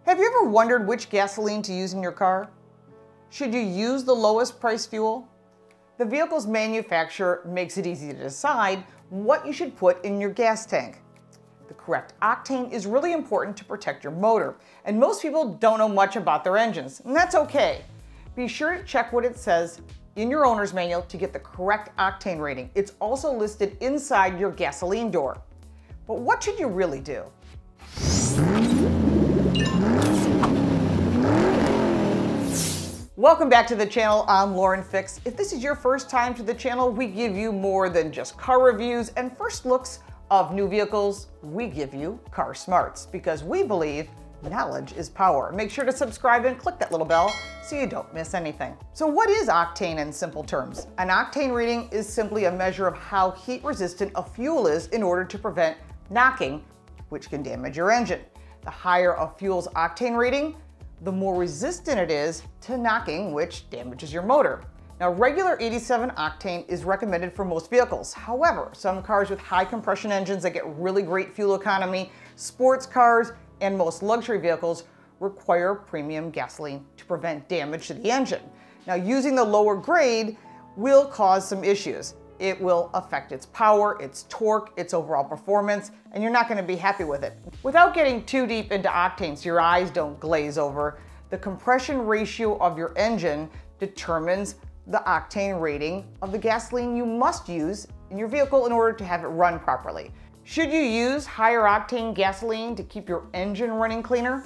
Have you ever wondered which gasoline to use in your car? Should you use the lowest price fuel? The vehicle's manufacturer makes it easy to decide what you should put in your gas tank. The correct octane is really important to protect your motor, and most people don't know much about their engines, and that's okay. Be sure to check what it says in your owner's manual to get the correct octane rating. It's also listed inside your gasoline door. But what should you really do? Welcome back to the channel. I'm Lauren Fix. If this is your first time to the channel, we give you more than just car reviews and first looks of new vehicles. We give you car smarts because we believe knowledge is power. Make sure to subscribe and click that little bell so you don't miss anything. So what is octane in simple terms? An octane reading is simply a measure of how heat resistant a fuel is in order to prevent knocking, which can damage your engine. The higher a fuel's octane rating, the more resistant it is to knocking, which damages your motor. Now, regular 87 octane is recommended for most vehicles. However, some cars with high compression engines that get really great fuel economy, sports cars, and most luxury vehicles require premium gasoline to prevent damage to the engine. Now, using the lower grade will cause some issues. It will affect its power, its torque, its overall performance, and you're not going to be happy with it. Without getting too deep into octane so your eyes don't glaze over, the compression ratio of your engine determines the octane rating of the gasoline you must use in your vehicle in order to have it run properly. Should you use higher octane gasoline to keep your engine running cleaner?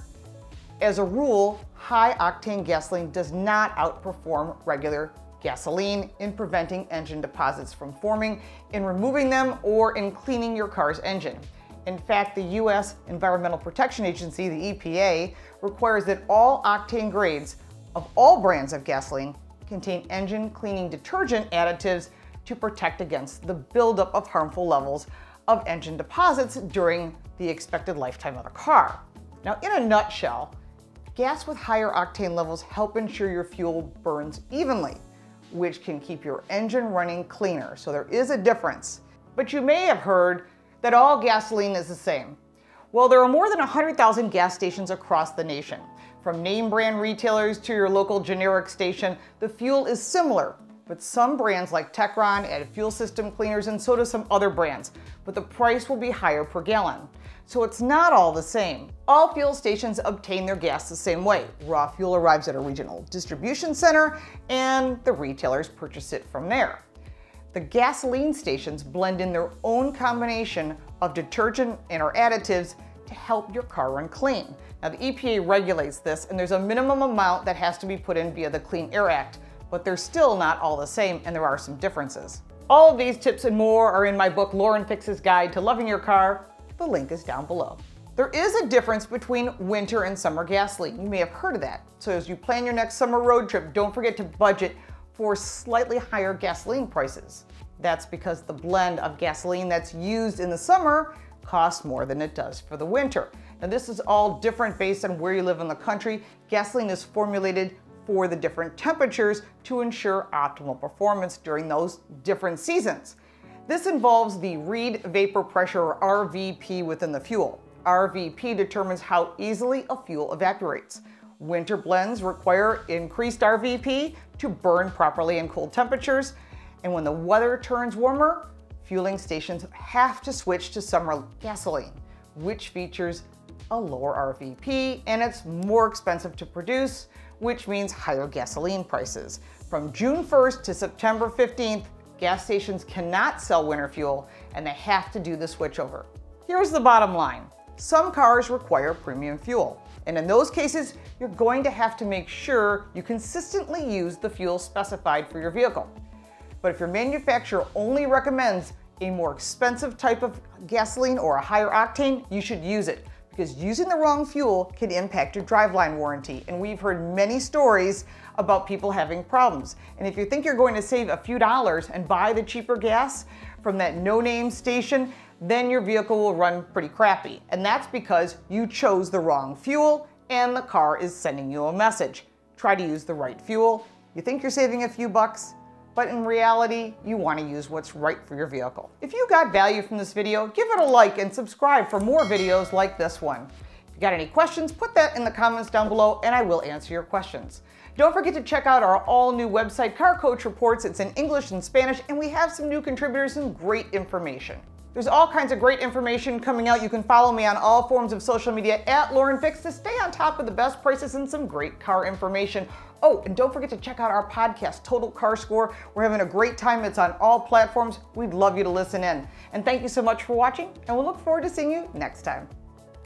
As a rule, high octane gasoline does not outperform regular gasoline in preventing engine deposits from forming, in removing them, or in cleaning your car's engine. In fact, the U.S. Environmental Protection Agency, the EPA, requires that all octane grades of all brands of gasoline contain engine cleaning detergent additives to protect against the buildup of harmful levels of engine deposits during the expected lifetime of the car. Now, in a nutshell, gas with higher octane levels help ensure your fuel burns evenly, which can keep your engine running cleaner. So there is a difference. But you may have heard that all gasoline is the same. Well, there are more than 100,000 gas stations across the nation. From name brand retailers to your local generic station, the fuel is similar. But some brands like Techron add fuel system cleaners, and so do some other brands. But the price will be higher per gallon. So it's not all the same. All fuel stations obtain their gas the same way. Raw fuel arrives at a regional distribution center and the retailers purchase it from there. The gasoline stations blend in their own combination of detergent and or additives to help your car run clean. Now, the EPA regulates this, and there's a minimum amount that has to be put in via the Clean Air Act, but they're still not all the same, and there are some differences. All of these tips and more are in my book, Lauren Fix's Guide to Loving Your Car. The link is down below. There is a difference between winter and summer gasoline. You may have heard of that. So as you plan your next summer road trip, don't forget to budget for slightly higher gasoline prices. That's because the blend of gasoline that's used in the summer costs more than it does for the winter. Now, this is all different based on where you live in the country. Gasoline is formulated for the different temperatures to ensure optimal performance during those different seasons. This involves the Reid vapor pressure, or RVP, within the fuel. RVP determines how easily a fuel evaporates. Winter blends require increased RVP to burn properly in cold temperatures, and when the weather turns warmer, fueling stations have to switch to summer gasoline, which features a lower RVP, and it's more expensive to produce, which means higher gasoline prices. From June 1st to September 15th, gas stations cannot sell winter fuel, and they have to do the switchover. Here's the bottom line. Some cars require premium fuel, and in those cases, you're going to have to make sure you consistently use the fuel specified for your vehicle. But if your manufacturer only recommends a more expensive type of gasoline or a higher octane, you should use it, because using the wrong fuel can impact your driveline warranty. And we've heard many stories about people having problems. And if you think you're going to save a few dollars and buy the cheaper gas from that no-name station, then your vehicle will run pretty crappy. And that's because you chose the wrong fuel and the car is sending you a message. Try to use the right fuel. You think you're saving a few bucks, but in reality, you want to use what's right for your vehicle. If you got value from this video, give it a like and subscribe for more videos like this one. If you Got any questions? Put that in the comments down below and I will answer your questions. Don't forget to check out our all-new website, Car Coach Reports. It's in English and Spanish, and we have some new contributors and great information. There's all kinds of great information coming out. You can follow me on all forms of social media at LaurenFix to stay on top of the best prices and some great car information. Oh, and don't forget to check out our podcast, Total Car Score. We're having a great time. It's on all platforms. We'd love you to listen in. And thank you so much for watching, and we'll look forward to seeing you next time.